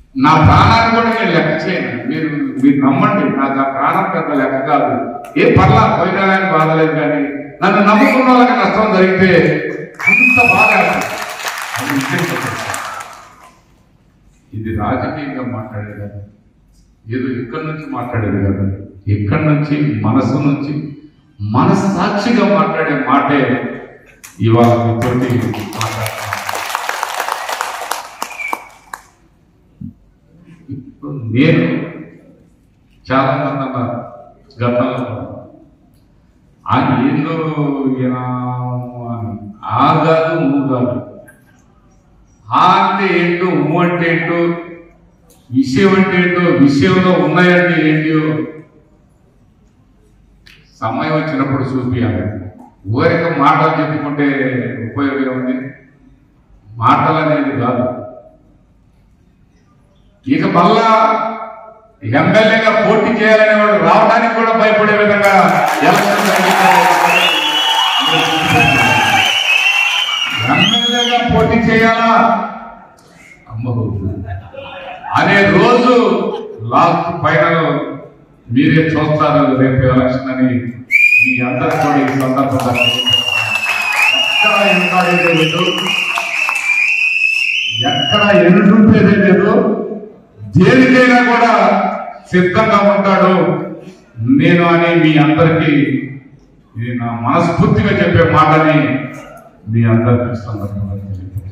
నా ప్రాణాన్ని కూడా నేను లెక్క చేయను. మీరు నమ్మండి, నాకు ఆ ప్రాణం పెద్ద లెక్క కాదు. ఏ పర్లా పోయినా కానీ బాధలేదు, కానీ నన్ను నమ్ముకున్న వాళ్ళకి నష్టం జరిగితే అంత బాధ. ఇది రాజకీయంగా మాట్లాడేది కాదు, ఏదో ఇక్కడి నుంచి మాట్లాడేది కాదు. ఇక్కడి నుంచి మనసు నుంచి మనస్సాక్షిగా మాట్లాడే మాటే ఇవాళ మీతోటి మాట్లాడుతున్నాను. నేను చాలా మంది అన్నారు గతంలో, ఆయన ఏందో ఆ కాదు ఊ కాదు, ఆ అంటే ఏంటో ఊ అంటే ఏంటో, విషయం అంటే ఏంటో, విషయంలో ఉన్నాయంటే ఏంటో సమయం వచ్చినప్పుడు చూపించాలి. ఊరిక మాటలు చెప్పుకుంటే ఉపయోగం ఉంది. మాటలు అనేది కాదు. ఇక మళ్ళా ఎమ్మెల్యేగా పోటీ చేయాలనే వాడు రావడానికి కూడా భయపడే విధంగా ఎలక్షన్ ఎమ్మెల్యేగా పోటీ చేయాలా అమ్మో అనే రోజు లాస్ట్ ఫైనల్ మీరే చూస్తారు రేపు ఎలక్షన్ అని మీ అందరూ కూడా ఈ సందర్భంగా ఎక్కడ ఎన్నుంటేదే లేదు, దేనికైనా కూడా సిద్ధంగా ఉంటాడు నేను అని మీ అందరికీ ఇది నా మనస్ఫూర్తిగా చెప్పే మాటని మీ అందరికీ సందర్భంగా తెలియదు.